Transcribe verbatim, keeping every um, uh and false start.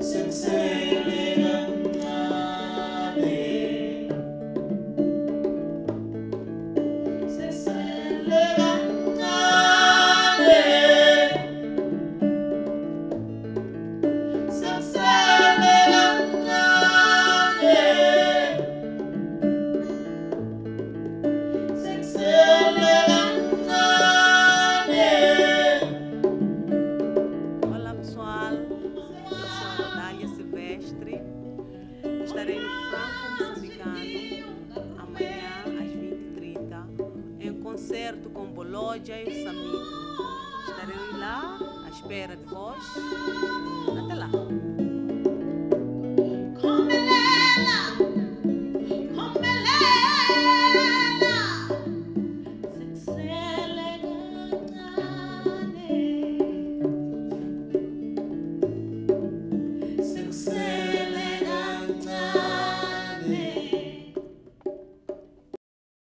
Estarei no Franco Moçambicano amanhã às vinte e trinta em concerto com Bolódia e o Samito. Estarei lá à espera de vós. Até lá!